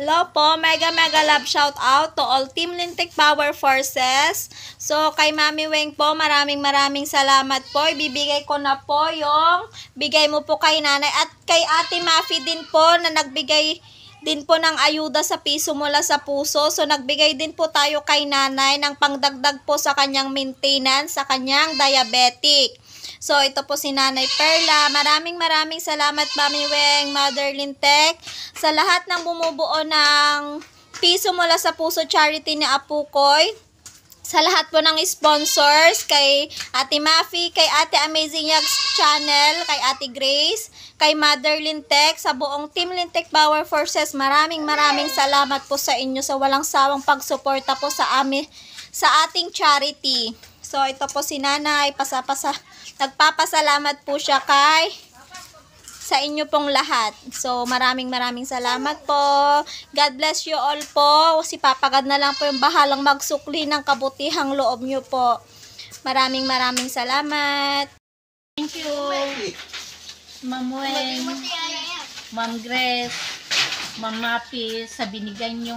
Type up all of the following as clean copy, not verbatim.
Hello po, mega love shout out to all Team Lintik Power Forces. So, kay Mami Weng po, maraming salamat po. Ibibigay ko na po yung bigay mo po kay nanay. At kay Ate Mafi din po na nagbigay din po ng ayuda sa piso mula sa puso. So, nagbigay din po tayo kay nanay ng pangdagdag po sa kanyang maintenance, sa kanyang diabetic. So, ito po si Nanay Perla. Maraming salamat, Mami Weng, Mother Lintek, sa lahat ng bumubuo ng piso mula sa puso charity ni Apu Koy. Sa lahat po ng sponsors, kay Ate Mafi, kay Ate Amazing Yags Channel, kay Ate Grace, kay Mother Lintek, sa buong Team Lintik Power Forces, maraming salamat po sa inyo sa walang sawang pagsuporta po sa amin, sa ating charity. So, ito po si Nanay, nagpapasalamat po siya sa inyo pong lahat. So, maraming salamat po. God bless you all po. Si Papa God na lang po yung bahalang magsukli ng kabutihang loob nyo po. Maraming salamat. Thank you, Ma'am Weng, Ma'am Grace, Ma'am Mapi, sa binigay nyo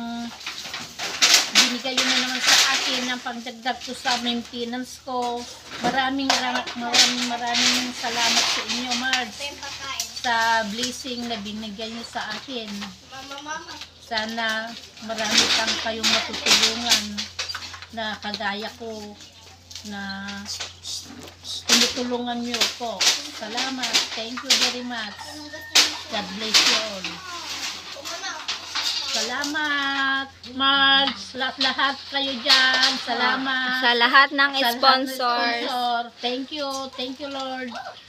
na naman sa akin ng pagdagdag ko sa maintenance ko. Maraming salamat sa inyo, Marge, sa blessing na binigay nyo sa akin. Sana marami kang kayong matutulungan na kagaya ko na tinutulungan nyo ko. Salamat. Thank you very much. God bless you all. Salamat, Marge, lahat kayo dyan. Salamat. Sa lahat ng sponsors. Thank you, Lord.